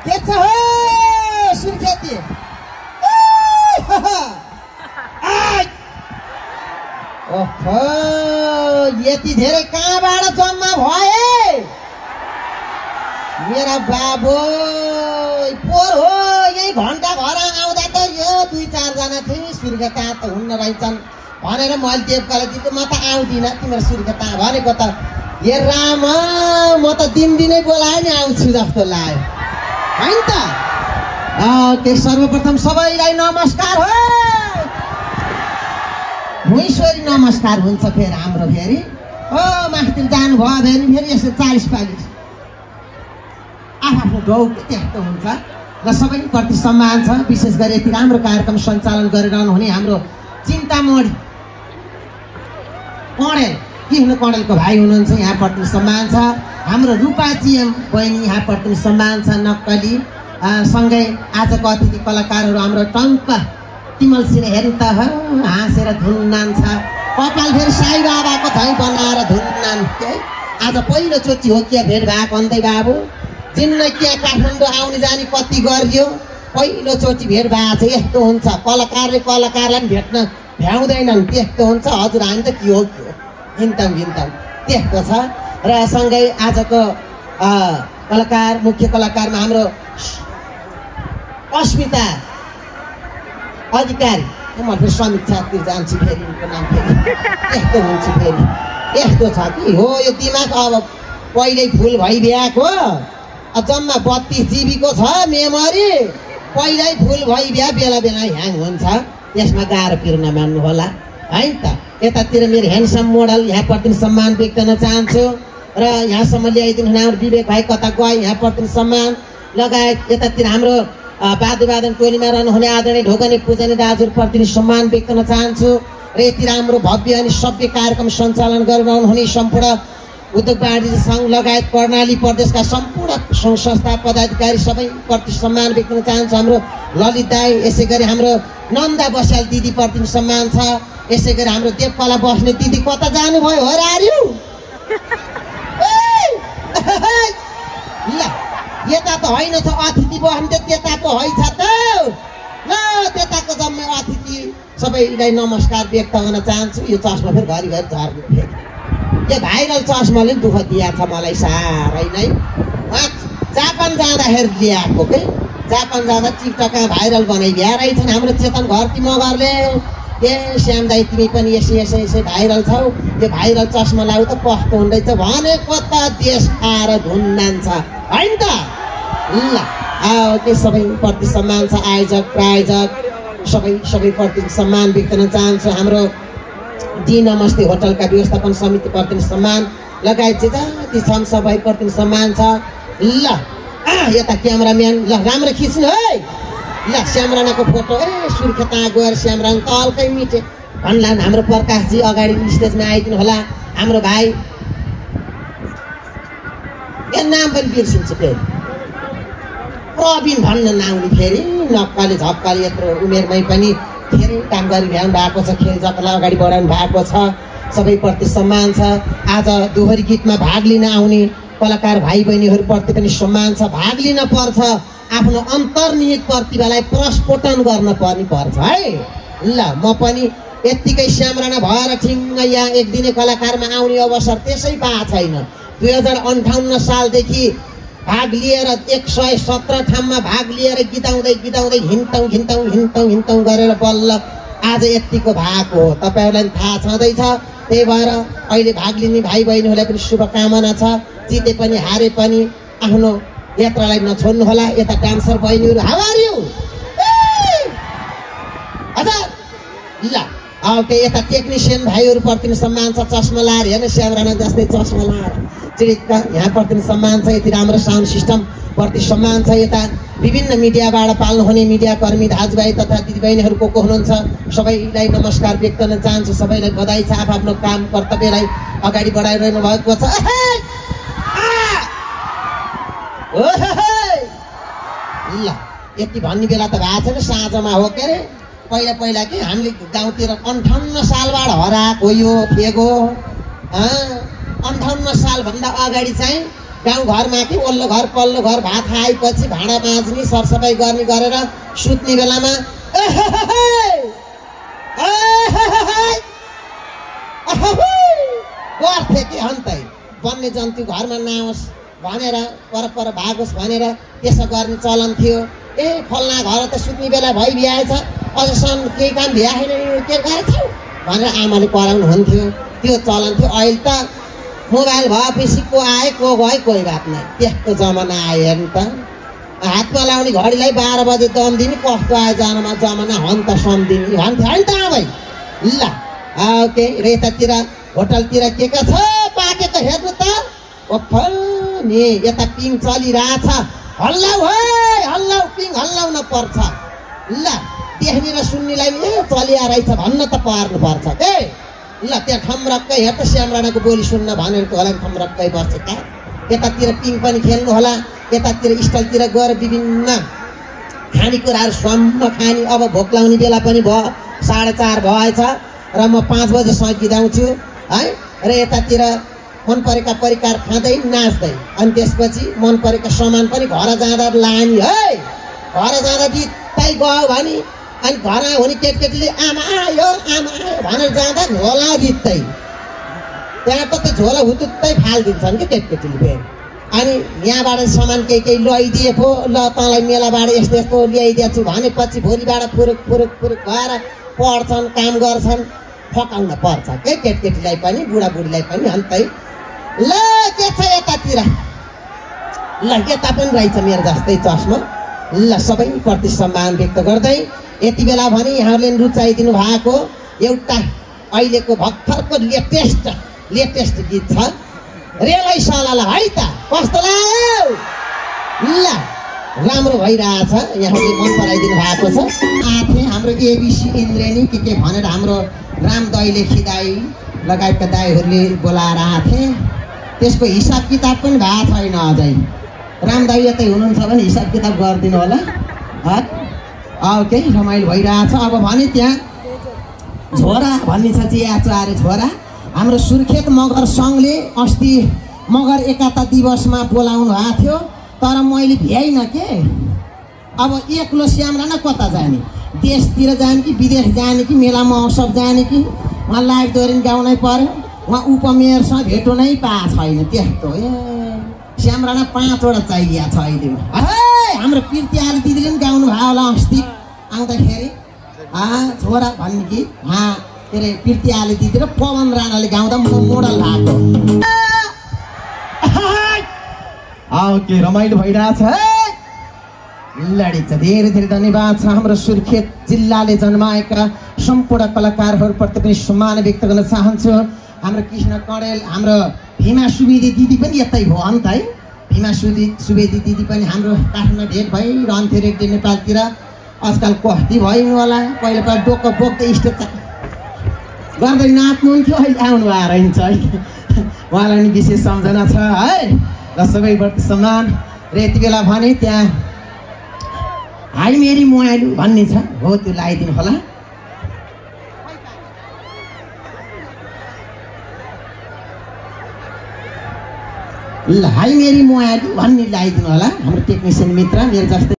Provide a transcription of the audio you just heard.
के छ हो सुर्खेती ओहो यति धेरै कहाँबाट जन्म भए मेरा बाबु पोर हो यही घन्टा घर आउँदा त यो 2-4 जना थिए सुर्खेता त हुन्न रहेछन् भनेर मैले देवकाले दिएको म त आउँदिन तिम्रो सुर्खेता भनेको त हे राम म त दिनदिनै बोलाए नि आउँछु जस्तो लाग्यो हैन त के सर्वप्रथम सबैलाई नमस्कार हो भुइँसोरी नमस्कार हुन्छ फेरि हाम्रो फेरि हो मास्तिर जानुभयो भने फेरि यसो 40-45 आफ्नो गाउँ त्यस्तो हुन्छ र सबैप्रति सम्मान छ विशेष गरी यति राम्रो कार्यक्रम सञ्चालन गरिरहनु हुने हाम्रो चिन्तामणि कणेल किन कणेलको भाइ हुनुहुन्छ यहाँप्रति सम्मान छ हाम्रो रूपाजी बहिनी यहाँप्रति सम्मान छ नक्कली सँगै आजको अतिथि कलाकारहरू हाम्रो टङ्क तिमल सिंह हेर्नु त हाँसेर धुन्नान छ कपाल फेरि साई बाबाको झैँ बनाएर धुन्नान आज पहिलोचोटि हो के भेट भएको अन्दै बाबु जिन्दगी काठमाडौँ आउने जाने कति गरियो पहिलोचोटि भेट भएको छ यस्तो हुन्छ कलाकारले कलाकारलाई भेट्न भ्याउँदैनन् त्यस्तो हुन्छ हजुर हामी त के हो हिन्तम त्यस्तो छ र सँगै आजको कलाकार मुख्य कलाकारमा हाम्रो अस्मिता अधिकारी म फेरि समीक्षातिर जान्छु फेरि उनको नाम फेरि यस्तो हुन्छ फेरि यस्तो छ कि हो यो दिमाग अब पहिल्यै फुल भइदिएको जम्मा 32 जीबीको छ मेमोरी पहिल्यै फुल भइदिया बेला बेला ह्याङ हुन्छ यसमा गाह्रो पिर नमान्नु होला है त यतातिर मेरो ह्यान्डसम मोडल यहाँप्रति सम्मान व्यक्त गर्न चाहन्छु र यहाँसम्म ल्याइदिनु हुने हाम्रो विवेक भाइ कता गए यहाँप्रति सम्मान लगायत यतातिर हाम्रो वाद्यवादन टोलीमा रहनुहुने आदरणीय ढोकने पूजनीय दाजुप्रति सम्मान व्यक्त गर्न चाहन्छु र यति राम्रो भव्य अनि सभ्य कार्यक्रम सञ्चालन गरिरहनुहुने सम्पूर्ण उद्योग वाणिज्य सङ्घ लगायत कर्णाली प्रदेशका सम्पूर्ण सङ्घ संस्था पदाधिकारी सबैप्रति सम्मान व्यक्त गर्न चाहन्छु हाम्रो ललित दाई यसै गरी हाम्रो नन्दा बस्याल दिदीप्रति सम्मान छ यसै गरी हाम्रो देवकला बस्ने दिदी कता जानुभयो हो रार्यु ल यता त होइन छ अतिथि बस्ने त त्यता पो है छ त ल त्यताको जम्मै अतिथि सबैलाई नमस्कार व्यक्त गर्न चाहन्छु यो चस्मा फेरि घरिघरि झर्नु फेरि यो भाइरल चस्माले दुःख दिएको छ मलाई साह्रै नै जापान जाँदाखेरि ल्याएको के जापान जाँदा टिकटकमा भाइरल बनाइदिया रहेछन् हाम्रो चेतन घरती मगरले ए श्याम दाइ तिमी पनि यसै भाइरल छौ यो भाइरल चस्मा लाउ त कस्तो हुँदैछ भनेको त देश आएर धुन्नान छ हैन त ल के सबैप्रति सम्मान छ आयोजक प्रायोजक सबैप्रति सम्मान व्यक्त गर्न चाहन्छु हाम्रो डी नमस्ते होटलका व्यवस्थापन समितिप्रति सम्मान लगायत जे जति छन् सबैप्रति सम्मान छ ल यता क्यामेराम्यान ल राम्रो खिच्नु है ल श्यामरानाको फोटो सुर्खेता गएर श्यामरान तलकै मिटे भन्ला हाम्रो प्रकाशजी अगाडि स्टेजमा आइदिनु होला हाम्रो भाइ यो नाम पनि बिर्सिन्छु फेरि प्रवीण भन्न नआउने फेरि नक्काले झक्काले यत्रो उमेरमै पनि धेरै काम गरिरहनु भएको छ खेल जगतलाई अगाडि बढाउनु भएको छ सबैप्रति सम्मान छ आज दोहोरी गीतमा भाग लिन आउने कलाकार भाइ बहिनीहरूप्रति पनि सम्मान छ भाग लिन पर्छ आफ्नो अन्तर्निहित प्रतिभालाई प्रस्फोटन गर्न पर्छ है ल म पनि यत्तिकै श्यामराना भएर ठिङ्ग यहाँ एक दिने कलाकारमा आउने अवसर त्यसै पाएको छैन 2058 सालदेखि भाग लिएर 117 ठाउँमा भाग लिएर गीताउँदै हिँड्तौँ गरेर बल्ल आज यत्तिको भएको हो तपाईँहरूलाई थाहा छँदैछ त्यही भएर अहिले भाग लिने भाइ बहिनीहरूलाई पनि शुभकामना छ जिते पनि हारे पनि आफ्नो यात्रालाई नछोड्नु होला यता डान्सर बहिनीहरू हाउ आर यु हजुर ल ओके यता टेक्निसियन भाइहरूप्रति सम्मान छ चस्मा लाएर हेर्नु श्यामराना जस्तै चस्मा लाएर चिडिक्क यहाँप्रति सम्मान छ यति राम्रो साउन्ड सिस्टम प्रति सम्मान छ यता विभिन्न मिडियाबाट पाल्नुहुने मिडियाकर्मी दाजुभाइ तथा दिदीबहिनीहरू को हुनुहुन्छ सबैलाई नमस्कार व्यक्त गर्न चाहन्छु सबैलाई बधाई छ आफ्नो काम कर्तव्यलाई अगाडि बढाइरहनु भएको छ ल यति भन्ने बेला त भएको छैन साँझमा हो के अरे पहिला कि हामीले गाउँतिर 58 सालबाट हराएको यो फेगो 58 सालभन्दा अगाडि चाहिँ गाउँघरमा कि वल्लो घर पल्लो घर भात खाएपछि भाँडा माझ्ने सरसफाइ गर्ने गरेर सुत्ने बेलामा गर्थे कि अन्तै वन्य जन्तु घरमा नआओस् भनेर परपर भागोस् भनेर त्यसो गर्ने चलन थियो। फल्ना घर त सुत्ने बेला भइभ्याएछ अझसम्म केही काम भ्याएन के गरेछौ भनेर आमाले कराउनु हुन्थ्यो। त्यो चलन थियो। अहिले त मोबाइल भएपछि को आए को गए कोही बात नै, त्यस्तो जमाना आयो हेर्नु त। हातमा लाउने घडीलाई 12 बजे दम दिने कस्तो आयो जमाना हो नि त, सम्झिने भन्थ्यो होइन त आमै। ल ओके रेतातिर होटलतिर के छ पाकेको हेर्नु त। नि यता पिङ चलिरहेछ, हल्लाउ है हल्लाउ, पिङ हल्लाउन पर्छ। ल देख्ने र सुन्नेलाई चलिया रहेछ भन्न त पर्नुपर्छ के। ल त्यहाँ ठम्रक्कै हेर त श्याम राणाको बोली सुन्न भनेको होला ठम्रक्कै बसेका। यतातिर पिङ पनि खेल्नु होला, यतातिर स्टलतिर गएर विभिन्न खानेकुराहरू सम्म खाने। अब भोक लाउने बेला पनि भयो, 4:30 भएछ र म 5 बजे सकिदाउँछु है। र यतातिर मन परेका परिकार खाँदै नाच्दै अनि त्यसपछि मन परेका सामान पनि घर जाँदा लाने है। घर जाँदा बित्तै गयो भने अनि घर हुने केटकेटीले आमा आयो भनेर जाँदा झोला बित्तै त्यहाँ त त्यो झोला हुतुत्तै फालिदिन्छन् कि केटकेटीले फेरि। अनि यहाँबाट सामान केही ल्याइदिए पो ल तँलाई मेलाबाट यस्तो यस्तो ल्याइदिएको छु भनेपछि भोलिबाट फुरुक फुरुक फुरुक भएर पढ्छन् काम गर्छन्, फकाउन पर्छ के केटकेटीलाई पनि बुढाबुढीलाई पनि अन्तै। ल के छ यतातिर, ल यता पनि रहेछ मेरो जस्तै चस्मा। ल सबैप्रति सम्मान व्यक्त गर्दै यति बेला भने यहाँहरूले रुचाइदिनु भएको एउटा अहिलेको भर्खरको लेटेस्ट गीत छ रेलै सलाला है त। कस्तो लाग्यो? ल राम्रो भइरहेछ, यहाँहरूले मन पराइदिनु भएको छ। आथे हाम्रो एबिसी इन्द्रेणी के भनेर हाम्रो राम दैले खिदाई लगायतका दाईहरूले बोलाएर आथे। त्यसको हिसाब किताब पनि भएको छैन अझै। राम दाई यतै हुनुहुन्छ भने हिसाब किताब गरिदिनु होला। ओके रमाइलो भइरहेछ। अब भने त्यहाँ झोरा भन्ने छ चिया चारे झोरा। हाम्रो सुर्खेत मगर सङ्घले अस्ति मगर एकता दिवसमा बोलाउनु भएको थियो तर मैले भ्याइनँ के। अब एक्लो श्याम राणा कता जाने, देशतिर जाने कि विदेश जाने कि मेला महोत्सव जाने कि उहाँ लाइभ दोहोरिन गाउनै पर्यो। उहाँ उपमेयरसँग भेटो नै पाएको छैन त्यस्तो। श्याम राणा 5 वटा चाहिएको छ अहिले। हाम्रो प्रीति आले दिदीले पनि गाउनु भयो होला अस्ति आउँदाखेरि छोरा भन्ने कि के अरे प्रीति आले दिदी र पवन राणाले गाउँदा मोडल भएको। ओके रमाइलो भइरहेछ है। लडी छ धेरै धेरै धन्यवाद छ। हाम्रो सुर्खेत जिल्लाले जन्माएका सम्पूर्ण कलाकारहरूप्रति पनि सम्मान व्यक्त गर्न चाहन्छु। हाम्रो कृष्ण कणेल, हाम्रो भीमा सुवेदी दिदी पनि यतै हो अन्त है। भीमा सुवेदी दिदी पनि हाम्रो काठमाडौँ भेट भइरहन्थ्यो रेडियो नेपालतिर। आजकल कस्ती भइनु होला, पहिला पहिला डोको बोक्दै स्टेज गर्दै नाच्नुहुन्थ्यो, अहिले आउनु भएर हिँड्छ है। उहाँलाई पनि विशेष सम्झना छ है र सबैप्रति सम्मान। र यति बेला भने त्यहाँ हाई मेरी मोयालु भन्ने छ हो, त्यो लगाइदिनु होला। ल हाई मेरी मोयालु भन्ने लगाइदिनु होला हाम्रो टेक्निसियन मित्र मेरो जस्तै।